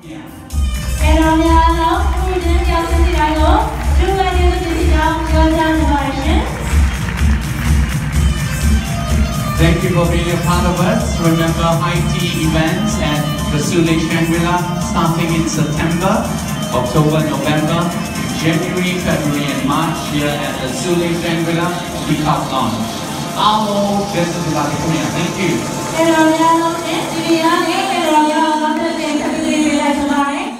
ကဲတော့များတော့ခုချင်းပြောင်းစီတိုင်းကိုလူငယ်တွေဒီကြောင်းပြောကြနေပါရှင် Thank you for being a part of us. Remember high tea events at the Sule Shangri-La starting in September, October, November, January, February and March here at the Sule Shangri-La Peacock Lounge. Amo, this is Thank you. ကဲတော့များတော့ဒီနေ့ကဲတော့များတော့ဆက်တင်ဆက်ပြီးလိုက်ကြပါမယ်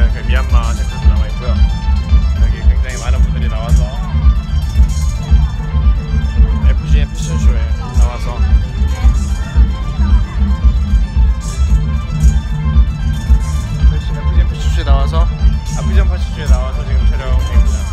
있는 그 미얀마 템플도 남아 있고요. 여기 굉장히 많은 분들이 나와서 FGM 패션쇼에 나와서 FGM 패션쇼에 나와서 지금 촬영 중입니다.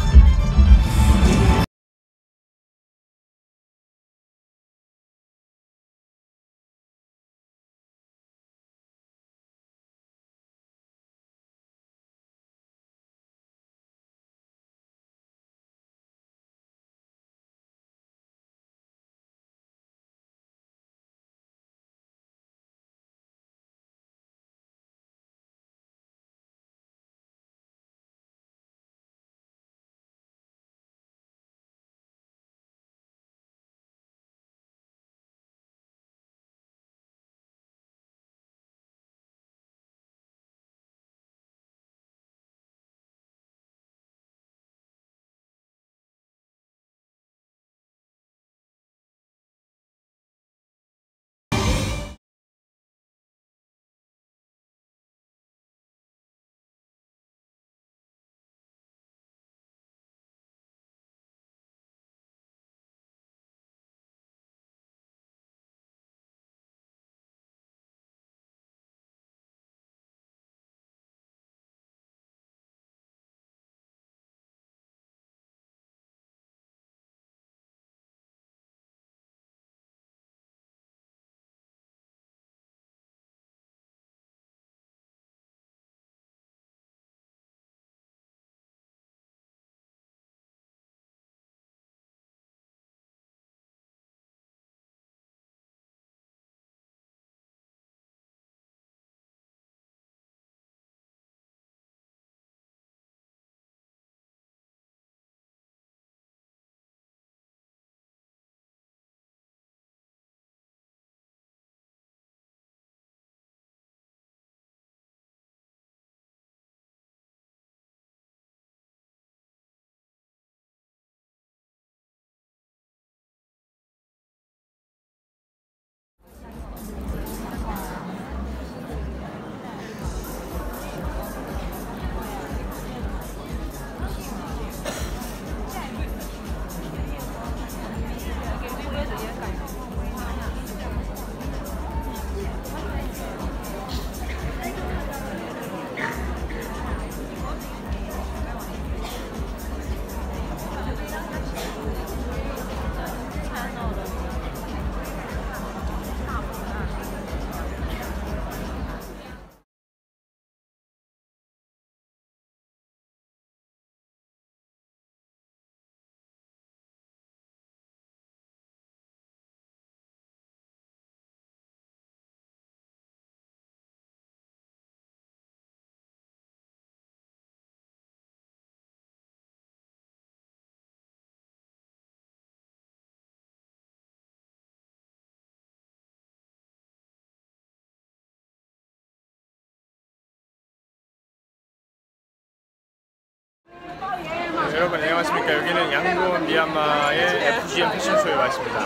여러분 안녕하십니까. 여기는 양곤 미얀마의 FGM 패션쇼에 와 있습니다.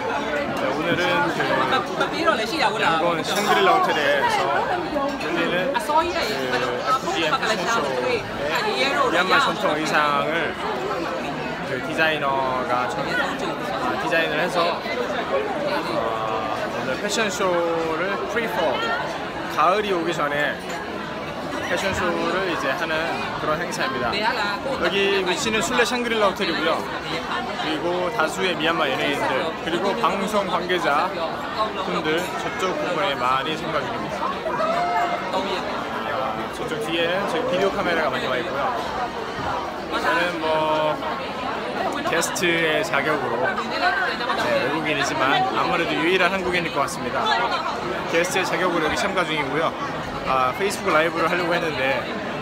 오늘은 양곤 샹그릴라 호텔에서 열리는 FGM 패션쇼의 미얀마 전통 의상을 디자이너가 디자인을 해서 오늘 패션쇼를 프리포 가을이 오기 전에 패션쇼를 이제 하는 그런 행사입니다. 여기 위치는 술레 샹그릴라 호텔이고요. 그리고 다수의 미얀마 연예인들 그리고 방송 관계자 분들 저쪽 부분에 많이 참가 중입니다. 저쪽 뒤에는 저희 비디오 카메라가 많이 와 있고요. 저는 뭐 게스트의 자격으로 외국인이지만 아무래도 유일한 한국인일 것 같습니다. 게스트의 자격으로 여기 참가 중이고요. 페이스북 라이브를 하려고 했는데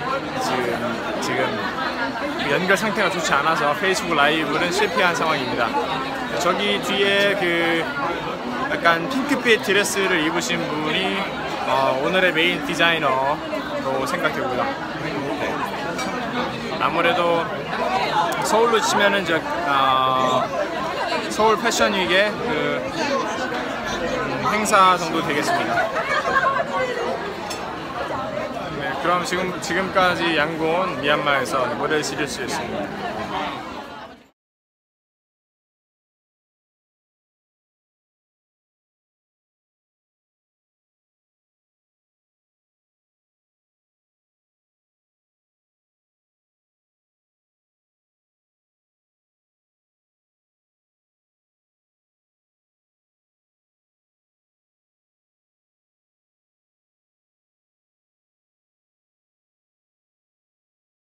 지금 연결 상태가 좋지 않아서 페이스북 라이브는 실패한 상황입니다. 저기 뒤에 그 약간 핑크빛 드레스를 입으신 분이 오늘의 메인 디자이너로 생각되고요. 네. 아무래도 서울로 치면은 서울 패션위크의 그 행사 정도 되겠습니다. 그럼 지금까지 양곤 미얀마에서 모델 시리즈였습니다.